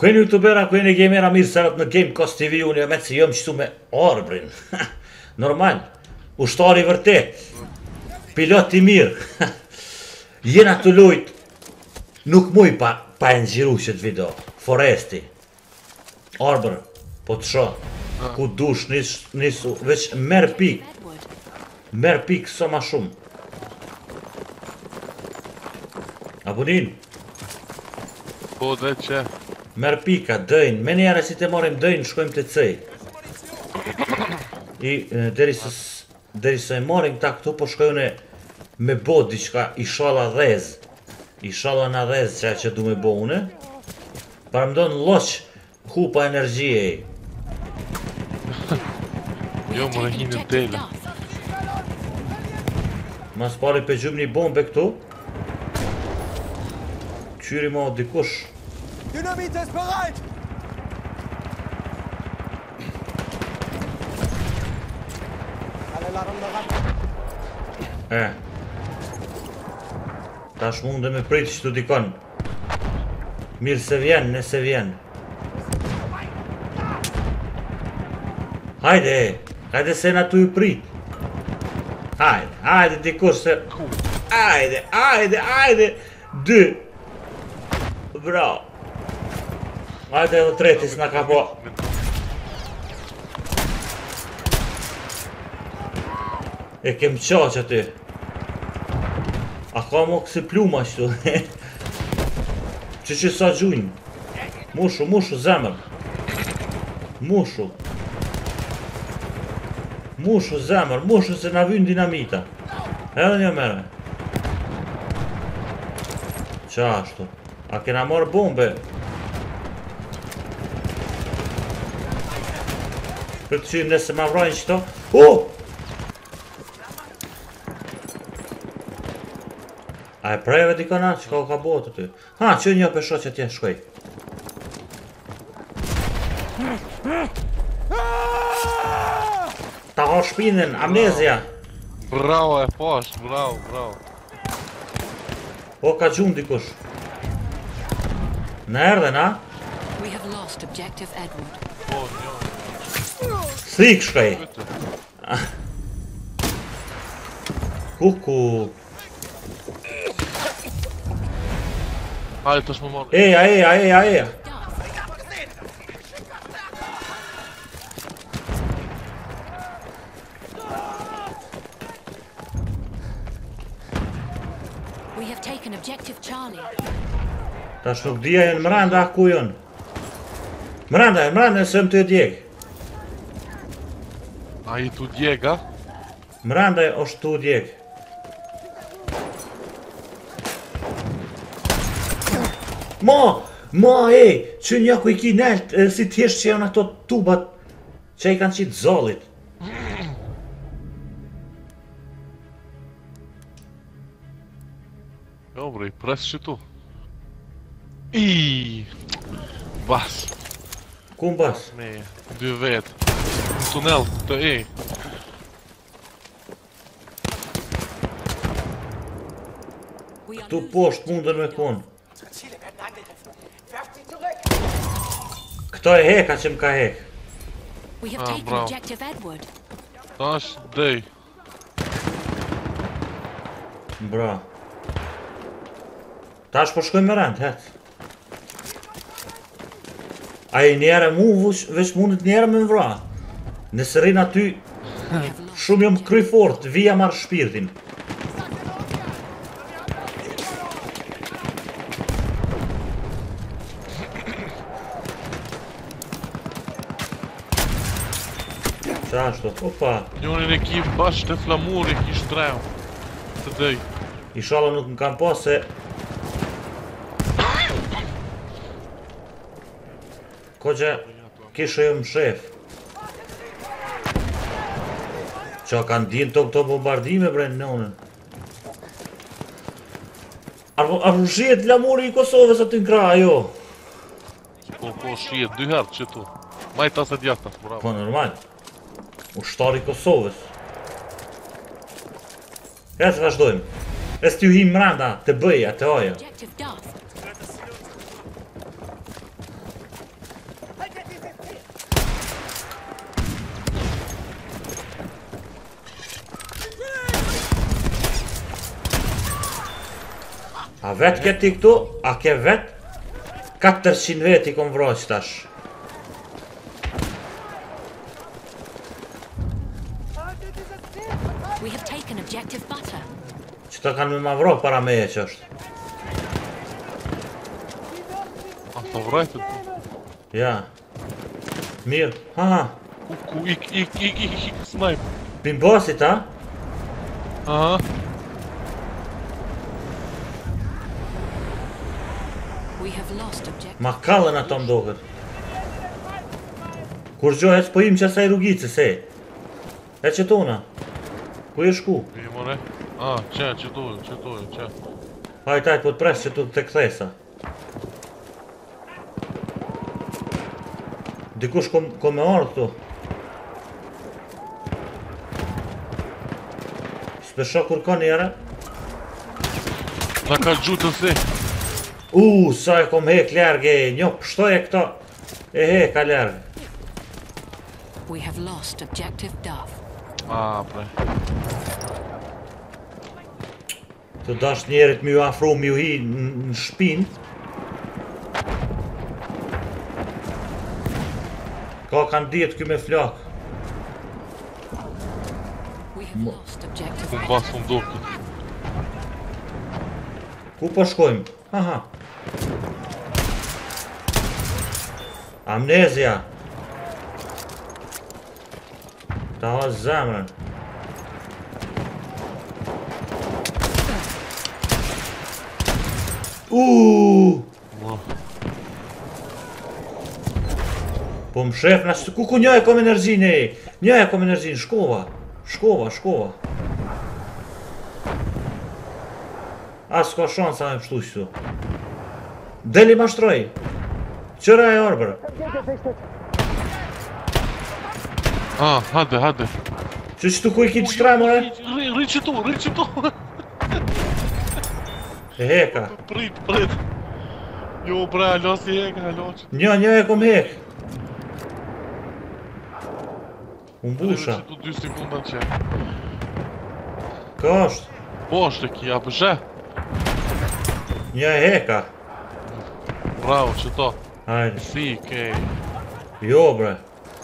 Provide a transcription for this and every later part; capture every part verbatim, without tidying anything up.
Kujnë youtubera, kujnë gamera mirë sërët në Gamecast T V unë me që jëmë qëtu me arbrin. Normal. Ushtari vërtet. Pilot i mirë. Jena të lujt. Nuk muj pa, pa e nxiru qëtë video. Foresti. Arbër. Po të sho. Ku dush nisu. Veç merë pik. Merë pik so ma shumë. Abunin. Po dhe që. Merë pika, dëjnë. Me njëre si të morim dëjnë, shkojmë të cej. I deri se e morim ta këtu, po shkojnë me bo diqka i shala dhez. I shala na dhez që që du me bo une. Para më do në loq hupa energjie. Jo, më rëhinë në tele. Mas pari pe gjum një bombe këtu. Qyri ma o dikush. Dynamit ist bereit! Alle larm bereit. E. Tash mund dhe me prit që të dikon. Mirë se vjen, nëse vjen. Hajde, hajde se na tu i prit. Hajde, hajde dikush se... Hajde, hajde, hajde! Dë! Bravo! Hajde edhe treti s'na ka po. E kem qaq aty. A ka mo kësi pluma qëtu. Që që sa gjujnë. Mushu, mushu, zemër. Mushu. Mushu, zemër, mushu se na vynë dinamita. Edhe një mere. Qa ashtu? A kena marrë bombe? Për të qymë nëse ma vrajnë qëto. O! A e prejve di kana që ka o ka botë të ty. Ha, që një për shoqë atje shkoj. Ta ho shpinën, amnezja. Bravo e posh, bravo, bravo. O, ka gjumë dikush. Në erdhe, na? We have lost objective Edward. Po, një. Thik shkaj. Kuku. Hajde të shmë morë. Eja, eja, eja, eja. We have taken objective Charlie. Tash nuk dhja e në mranda ku jonë. Mranda e mranda e sëm të e djekë. A i tu djega? Mranda e është tu djekë. Ma, ma e, që një ku i ki nelt, si t'jesht që janë ato tubat që i kanë qitë zollit. Jo bre, i pres që tu. Iiii. Bas. Ku më bas? Me, dy vetë. Në tunel, të e. Këtu poshtë mundën me konë. Këto e heka që më ka hek. We have Ah, taken bravo. objective Edward. Ta është dej. Bra. Tash po shkoj me rend, het. A i njerë mu, veç mundit njerë me më vra. Nëse rinë aty, shumë jom kry fort, vija marrë shpirtin. Qa ashtu, opa. Njërin ekip bashkë të flamuri kishtë dreu. Të dej. Ishala nuk më kam pas se... Ko që kishë jo më shef. Qa kanë din të këto bombardime bre në nënën. A rrushiet lamuri i Kosovës aty në kra, jo? Po, po, shijet, dy herë që tu. Majtas e djata, bravo. Po normal. Ushtari i Kosovës. E se vazhdojmë. E së t'ju him mranda, të bëja, të aja. Objective Duff. A vet ke ti këtu? A ke vet? katërqind veti kom vraq tash. We have taken objective butter. Qëta kanë me ma vraq para meje që është. A të vrajtë të? Ja. Mirë. Ha ha. Ku, ku, ik, ik, ik, ik, ik, snipe. Pin bosit, ha? Aha. We have lost objective. Ma kallën ato mdoket. Kur gjohet po im që asaj rrugice, se. E që tona. Ku e shku? I more. A, që, që tu, që tu, që. Hajt, hajt, po të pres që tu të kthesa. Dikush ko, ko me orë këtu. Spesho kur ka njëre. Na ka gjutën si. Uuu, sa e kom hek lërge, një pështoj e këto. E heka lërge. We have lost objective Duff. A, pre. Të dash njerit mi ju afru, mi ju hi në shpin. Ka kanë djetë kjo me flak. We have lost objective Ku basë më duke. Ku po shkojmë? Haha. Amnezia. Ta ha zemrën. Uuuu. Mo. Po më shef, na ku ku një e kom energjin e. Një e kom energjin, shkova. Shkova, shkova. As ka shansa me pështu qëtu. Deli ma shtroj. Qëra e orbër. A, hade, hade. Që qëtu ku i kitë shtraj, more? Ri, ri që tu, ri që tu. E heka. Prit, prit. Jo, bre, alo si heka, alo që. Një, një e kom hek. Unë Ri busha. që tu dy sekunda që. Ka është. Po është e ki, a përshë? Një e heka. Bravo, që to. Hajde. Si, kej. Jo, bre.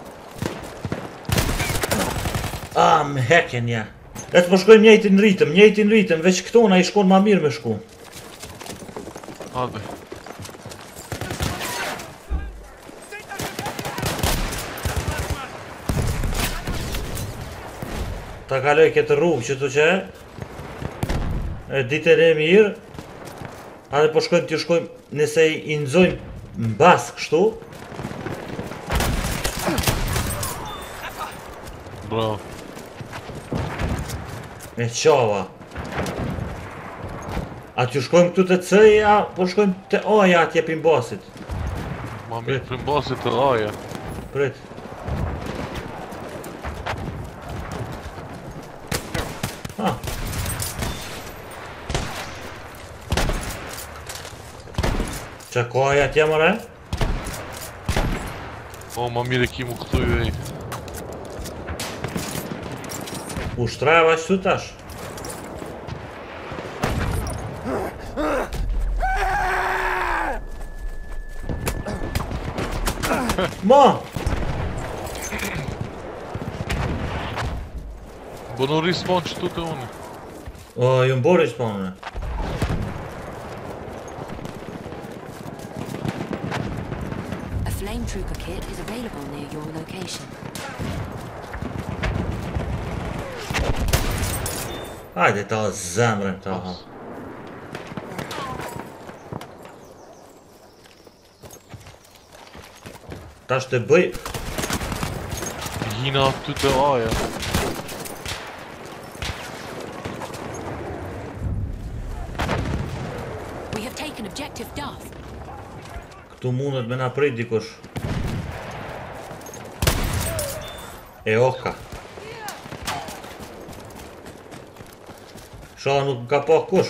A, më heken ja. E të po shkojmë njëjti në ritëm, njëjti në ritëm, veç këtona i shkon ma mirë me shku. Hade. Ta kaloj këtë rrugë që të që e. E ditën e mirë. A dhe po shkojmë t'ju shkojmë, nëse i nëzojmë në basë kështu. Bravo. Me qava. A t'ju shkojmë këtu të cëj, a po shkojmë të oja atje pin basit. Ma mirë prim basit të aja. Prit. Ha. Qa ka aja atje mëre? O, ma mirë e ki mu këtu ju e. Ushtrajava qëtu tash. Ma! Bënu respawn që tu të unë. O, ju mbori spawnën. A flame trooper kit is available near your location. Hajde ta zemrën ta ha. Tash të bëj... Hina aty të aja. We have taken objective Duff. Këtu mundet me na prit dikush. E oka. Shoha nuk ka pa kush.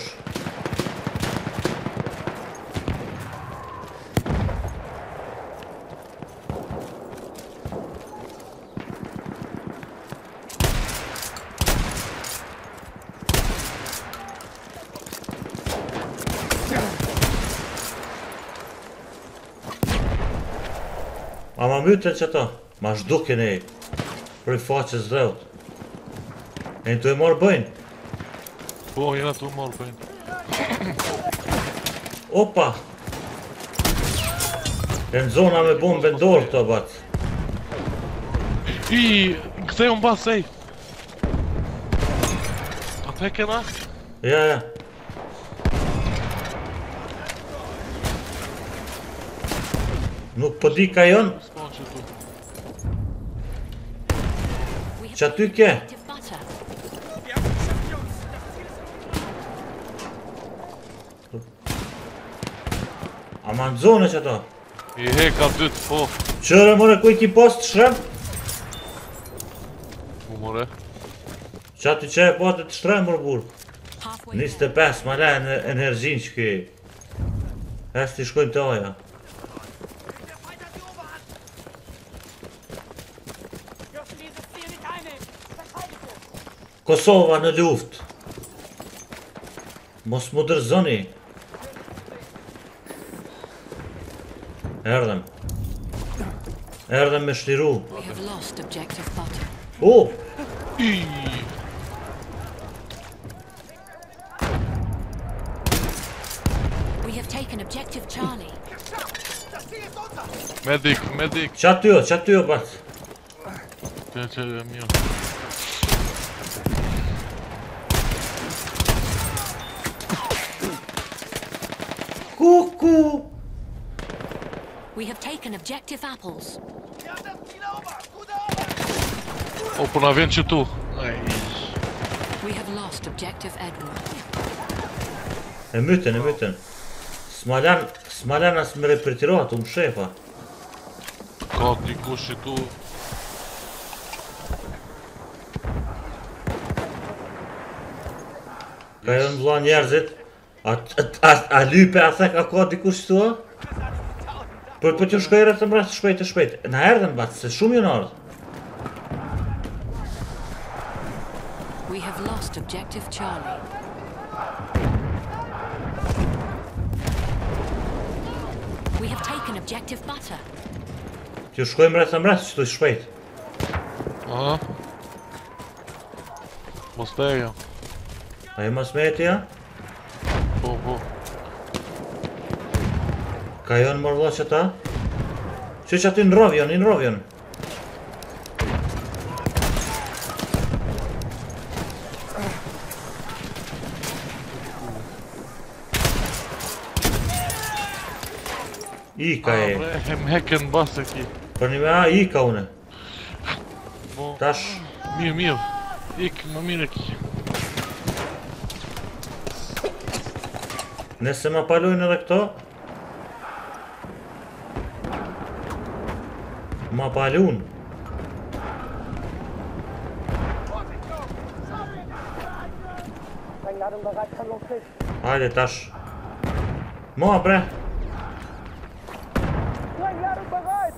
A ma mytën që ta? Ma shdukin e për i faqës dheut. E në të e marë bëjnë? Po, jena të marrë bëjnë. Opa! E në zona me bombë ndorë të batë. I, kthej unë bas, ej! A te kena? Ja, ja. Nuk po di ka jonë, S'pon që tu. We have që aty ke. objective butter. A ma në zone që ta. I heka dytë, po. Qëre more kuj ki post shrem? Mu more. Që aty që e pote të shrem mërë burë. Halfway njëzet e there. pesë ma le në energjin që ki. Es t'i shkojnë të aja. Kosova në luft. Mos më dërzoni. Erdhem. Erdhem me shliru. We have lost objective butter. Oh! I. We have taken objective Charlie. Medik, medik. Qa ty jo, qa ty jo bat? Që që e mirë. Kuku! We have taken objective apples. O, po na vjen që tu. Aj. We have lost objective Edward. E myten, e myten. Smalan, smalan as me repretirohat, u më shefa. Ka dikush që tu. Ka jo në vla njerëzit. A, a, a, a lype a thek a ka dikush të tua? Për për t'ju shkoj rreth të mreth shpejt e shpejt. Na erdhen bat, se shumë ju në ardhë. We have lost objective Charlie. We have taken objective butter. T'ju shkoj mreth të mreth që t'u shpejt. Aha. Mos të ejo. A e mas me e tja? Po, po. Ka jo në mërvla që ta? Që që aty në rovjon, në rovjon. Ika e. A, bre, hem heken bas e ki. Për një me a, ika une. Po. Tash, Mirë, mirë. Ik, më mirë e ki. nëse ma palojnë edhe këto, ma palun. Sprengladung bereit, Verlustlich. Hajde tash. Mo, bre. Sprengladung bereit!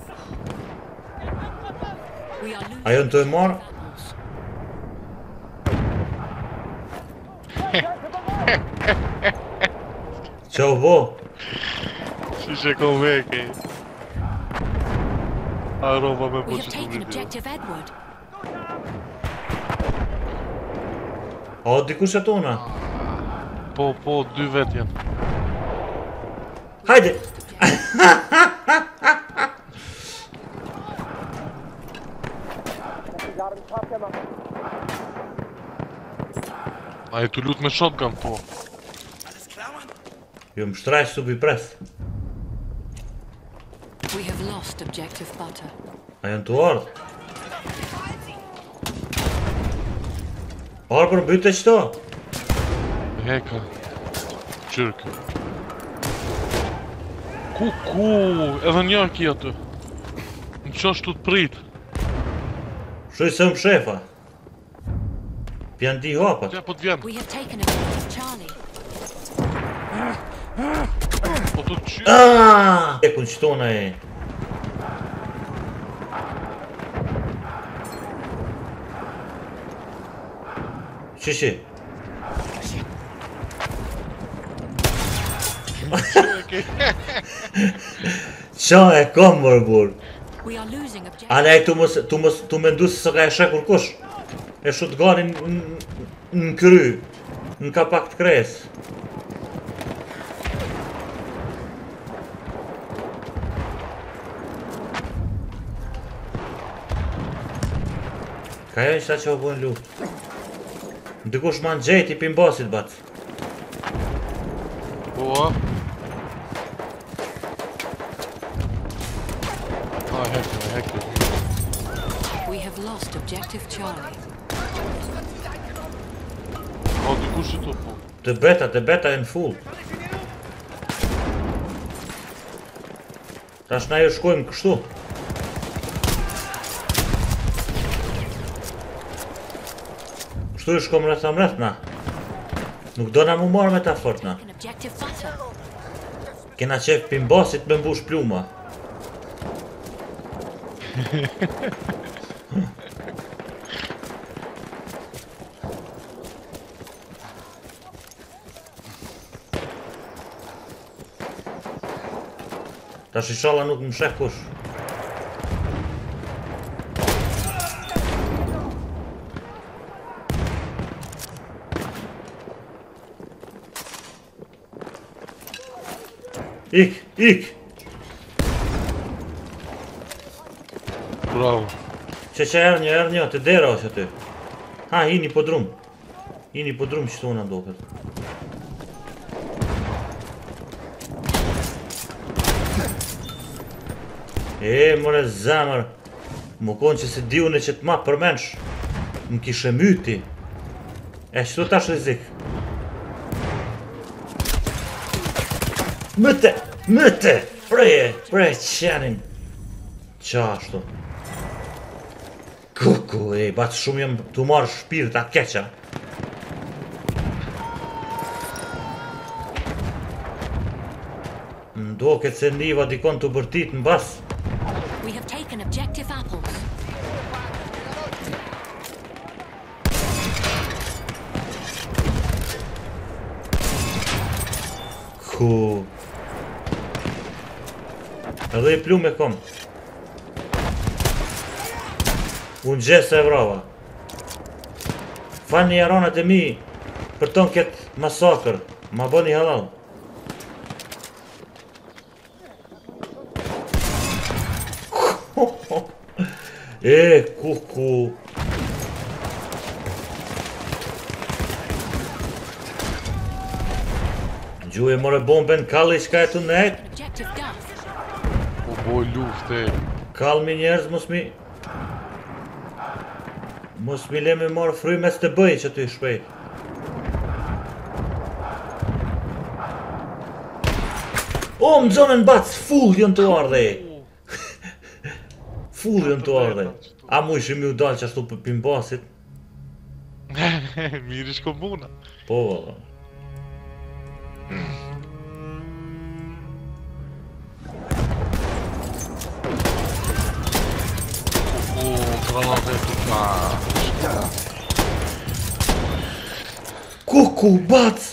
We are losing Ajo në të e marë. apples. Qa u bo? Si që ko veke. A roba me We po have që tu taken video. objective Edward. A o dikush e tona? Po, po, dy vet janë. Hajde! Die Ladung scharf gemacht. A e tu lut me shotgun, po. Jo më shtraj së bi pres. We have lost objective butter. A janë të ardhë. Arë për byte qëto. Heka. Qyrkë. Ku, ku, edhe një ki aty. Në qashtu të prit. Shuj se më shefa. Pjan di hapat. Tja po t'vjen. We have taken objective Charlie. Po të qyrë. Aaaa! E kun qëtona e. Shishi. Qa e kom mërë burë. We are losing objective. A nej, tu mos, tu mos, tu me ndu se s'ka e shekur kush. E shotgunin në kry. Në kapak të kres. Ka jo qëta që o bojnë luft. Ndikush ma në gjejt i pimbasit bat. Po. Ah, hekër, hekër. We have lost objective Charlie. O, dikush i to po. Të beta, të beta e në full. Tash na ju shkojmë kështu. Kështu ju shkojmë rreth amreth na. Nuk do na mu marrë me ta fort na. An objective butter. Kena qef pimbasit me mbush pluma. Tash inshallah nuk më sheh kush. Ik, ik! Bravo. Që që erë një, erë një, të dera është aty. Ha, hini po drum. Hini po drum që të unë ndoket. E, more zemër. Më konë që se di une që të ma përmensh. Më kishe myti. E, qëtu tash rizik. Mëte, mëte, preje, preje qenin. Qa ashtu. Kuku, e, batë shumë jem të marrë shpirta keqa. Ndoket se niva dikon të bërtit në bas. We have taken objective apples. Ku... Edhe i plu me kom. Unë gjesë e vrava. Fani jaronat e mi për ton këtë masakër. Ma bëni halal. E, kuku. Gjuje more bomben, kalli qka e të nejt. Objective Duff. Po boj luft e. Kalmi njerëz, mos mi... Mos mi le me marë frymes të bëj që të i shpejt. O, më zonën bac, full jën të ardhe. Full jën të ardhe. A mu ishim ju dalë që ashtu për pimbasit? Mirë ish komuna. Po, valla. O, granate të ka. Kuku, bac!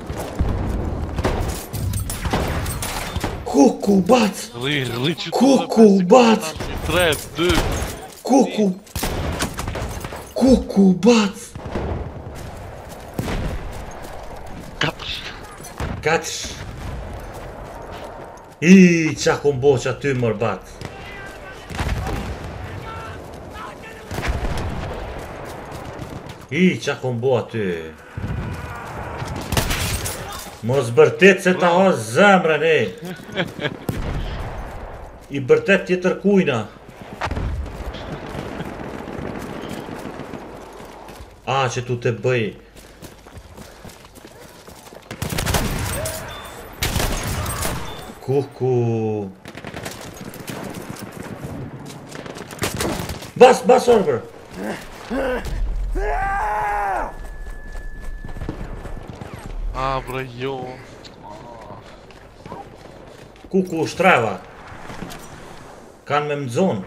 Kuku, bac! Rri, rri që të Kuku, bac! tre, dy, Kuku! Kuku, bac! katër. Katër! I, qa kom bo që aty mër bac! I, qa kom bo aty! Mos bërtet se ta has zemrën, e! I bërtet tjetër kujna! A, që tu te bëj! Kuku! Bas, bas orber! A, bre, jo. Kuku shtreva! Kanë me mëzon!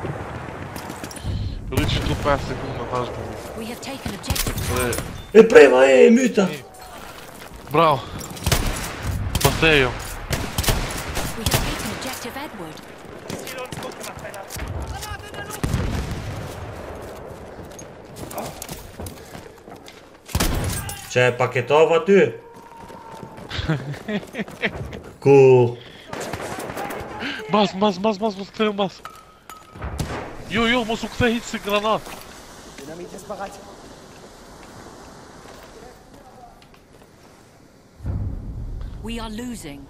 Rri që të pesë sekunda tash me. We have taken objective. Bre, E preva, e, myta! bravo. Pastejo. We have taken objective Edward. Që e paketova ty? Ku? Mas, mas, mas, mas, mos ktheu mas. Jo, jo, mos u kthe hiç si granat. Dynamit ist bereit. We are losing.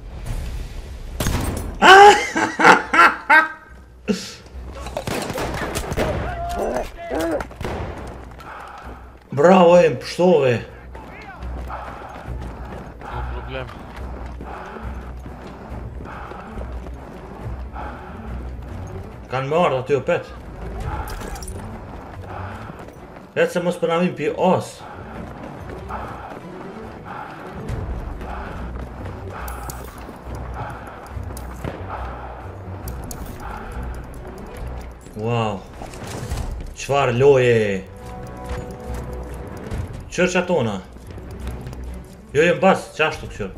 Bravo e më pështove. No problem. Kanë më ardhë aty o pet. Letë se mos përnavim pi os. Wow. Qfar loje. Qërë që atona? Jo, jo, mbas, qashtu këshër.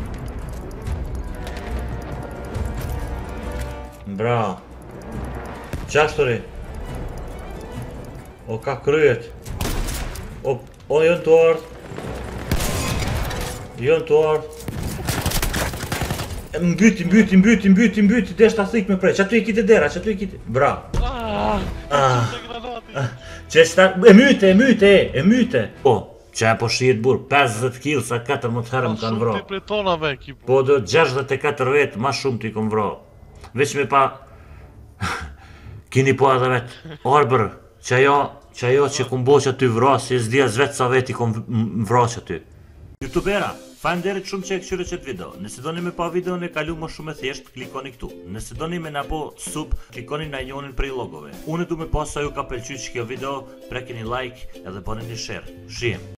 Bra. Qashturi. O, ka kryet. O, o, jënë të ardhë. Jënë të ardhë. Mbyti, mbyti, mbyti, mbyti, mbyti, desh të thik me prej. Që atu i kiti dera, që atu i kiti. Bra. Ah, Ah. te granati. Që sta... E myte, e myte, e myte. Po, që e po shijet burë, pesëdhjetë kilë sa katër më të herë më kanë vro. Shumë ti prej tonave ki. Po do gjashtëdhjetë e katër vetë, ma shumë t'i kom vro. Veç me pa... Kini po edhe vetë, arbër, që ajo, që ajo që kom bo që ty vro, si e zdia zvetë sa vetë i kom vro që ty. Youtubera, falenderit shumë që e këshyre qëtë video. Nëse doni me pa video në kalu më shumë e thjesht, klikoni këtu. Nëse doni me na po sub, klikoni na njonin prej logove. Unë du me pas sa ju ka pëlqy që kjo video, prekini like edhe bëni një share. Shihem.